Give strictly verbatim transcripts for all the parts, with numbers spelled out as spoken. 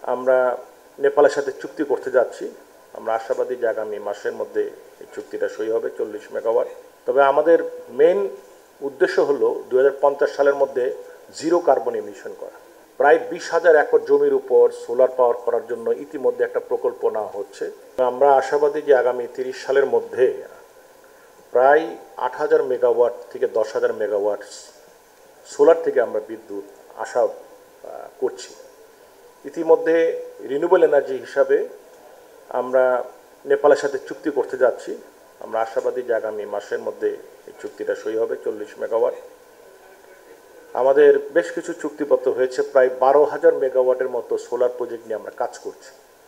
আমরা নেপালের সাথে চুক্তি করতে যাচ্ছি। আমরা আশাবাদী যে আগামী মাসের মধ্যে এই চুক্তিটা সই হবে চল্লিশ মেগাওয়াট। তবে আমাদের মেইন উদ্দেশ্য হলো দুই হাজার পঞ্চাশ সালের মধ্যে জিরো কার্বন এমিশন করা। প্রায় বিশ হাজার একর জমির উপর সোলার পাওয়ার করার জন্য ইতিমধ্যে একটা প্রকল্প নেওয়া হচ্ছে। আমরা আশাবাদী যে আগামী তিরিশ সালের মধ্যে প্রায় আট হাজার মেগাওয়াট থেকে দশ হাজার মেগাওয়াট সোলার থেকে আমরা বিদ্যুৎ আশা করছি। ইতিমধ্যে রিনিউয়েবল এনার্জি হিসাবে আমরা নেপালের সাথে চুক্তি করতে যাচ্ছি। আমরা আশাবাদী যে আগামী মাসের মধ্যে এই চুক্তিটা সই হবে চল্লিশ মেগাওয়াট। আমাদের বেশ কিছু চুক্তিপত্র হয়েছে, প্রায় বারো হাজার মেগাওয়াটের মতো সোলার প্রজেক্ট নিয়ে আমরা কাজ করছি।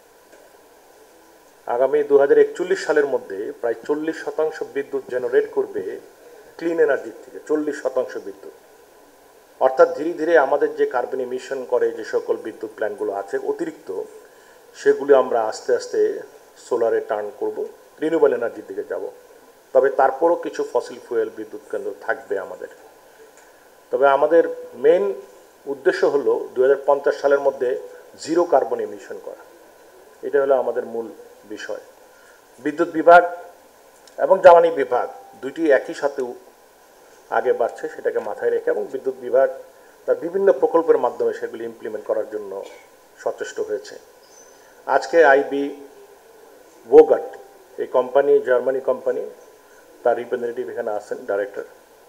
আগামী দু হাজার একচল্লিশ সালের মধ্যে প্রায় চল্লিশ শতাংশ বিদ্যুৎ জেনারেট করবে ক্লিন এনার্জির থেকে, চল্লিশ শতাংশ বিদ্যুৎ। অর্থাৎ ধীরে ধীরে আমাদের যে কার্বন এমিশন করে যে সকল বিদ্যুৎ প্ল্যান্টগুলো আছে অতিরিক্ত, সেগুলি আমরা আস্তে আস্তে সোলারে টার্ন করব, রিনিউয়েবল এনার্জির দিকে যাব। তবে তারপরও কিছু ফসিল ফুয়েল বিদ্যুৎ কেন্দ্র থাকবে আমাদের। তবে আমাদের মেইন উদ্দেশ্য হলো দু হাজার পঞ্চাশ সালের মধ্যে জিরো কার্বন এমিশন করা। এটা হলো আমাদের মূল বিষয়। বিদ্যুৎ বিভাগ এবং জ্বালানি বিভাগ দুইটি একই সাথে আগে বাড়ছে, সেটাকে মাথায় রেখে, এবং বিদ্যুৎ বিভাগ তার বিভিন্ন প্রকল্পের মাধ্যমে সেগুলি ইমপ্লিমেন্ট করার জন্য সচেষ্ট হয়েছে। আজকে আইবি ভোগাট এই কোম্পানি, জার্মানি কোম্পানি, তার রিপ্রেজেন্টেটিভ এখানে আছেন, ডাইরেক্টর,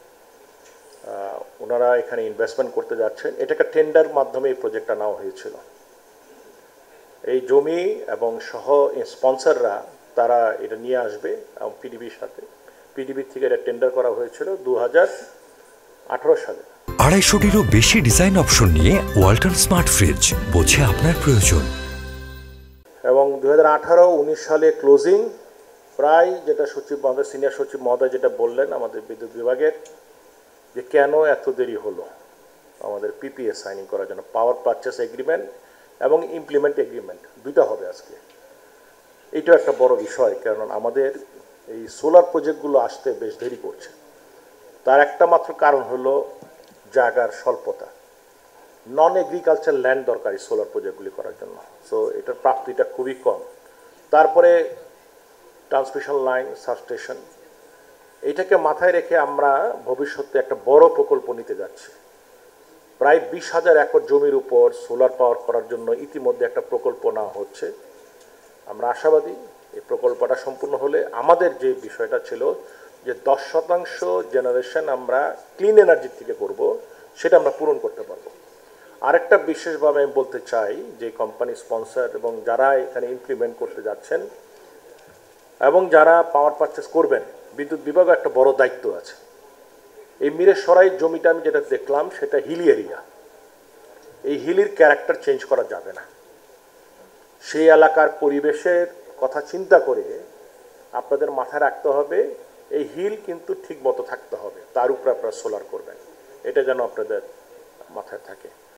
ওনারা এখানে ইনভেস্টমেন্ট করতে যাচ্ছেন। এটাকে টেন্ডার মাধ্যমে এই প্রজেক্টটা নেওয়া হয়েছিল। এই জমি এবং সহ স্পন্সররা তারা এটা নিয়ে আসবে এবং পিডিবির সাথে, পিডিবির থেকে এটা টেন্ডার করা হয়েছিল দু হাজার আঠারো সালে। আড়াইশোটিরও বেশি ডিজাইন অপশন নিয়ে ওয়ালটন স্মার্ট ফ্রিজ, বোঝে আপনার প্রয়োজন। এবং দু হাজার আঠারো উনিশ সালে ক্লোজিং, প্রায় যেটা সচিব মহোদয়, সিনিয়র সচিব মহোদয় যেটা বললেন আমাদের বিদ্যুৎ বিভাগের, যে কেন এত দেরি হলো আমাদের পিপিএ সাইনিং করার জন্য। পাওয়ার পারচেস এগ্রিমেন্ট এবং ইমপ্লিমেন্ট এগ্রিমেন্ট দুইটা হবে আজকে। এইটাও একটা বড় বিষয়, কারণ আমাদের এই সোলার প্রজেক্টগুলো আসতে বেশ দেরি করছে। তার একটা মাত্র কারণ হলো জায়গার স্বল্পতা। নন এগ্রিকালচার ল্যান্ড দরকারি সোলার প্রজেক্টগুলি করার জন্য। সো এটার প্রাপ্তিটা খুবই কম। তারপরে ট্রান্সমিশন লাইন, সাবস্টেশন, এইটাকে মাথায় রেখে আমরা ভবিষ্যতে একটা বড় প্রকল্প নিতে যাচ্ছি। প্রায় বিশ হাজার একর জমির উপর সোলার পাওয়ার করার জন্য ইতিমধ্যে একটা প্রকল্প নেওয়া হচ্ছে। আমরা আশাবাদী এই প্রকল্পটা সম্পূর্ণ হলে আমাদের যে বিষয়টা ছিল যে দশ শতাংশ জেনারেশন আমরা ক্লিন এনার্জির থেকে করব, সেটা আমরা পূরণ করতে পারবো। আরেকটা বিশেষভাবে আমি বলতে চাই যে কোম্পানি স্পন্সর এবং যারা এখানে ইমপ্লিমেন্ট করতে যাচ্ছেন এবং যারা পাওয়ার পারচেস করবেন, বিদ্যুৎ বিভাগে একটা বড় দায়িত্ব আছে। এই মিরেশ্বরাই জমিটা আমি যেটা দেখলাম সেটা হিলি এরিয়া। এই হিলির ক্যারেক্টার চেঞ্জ করা যাবে না। সেই এলাকার পরিবেশের কথা চিন্তা করে আপনাদের মাথায় রাখতে হবে এই হিল কিন্তু ঠিক মতো থাকতে হবে, তার উপরে আপনারা সোলার করবেন। এটা যেন আপনাদের মাথায় থাকে।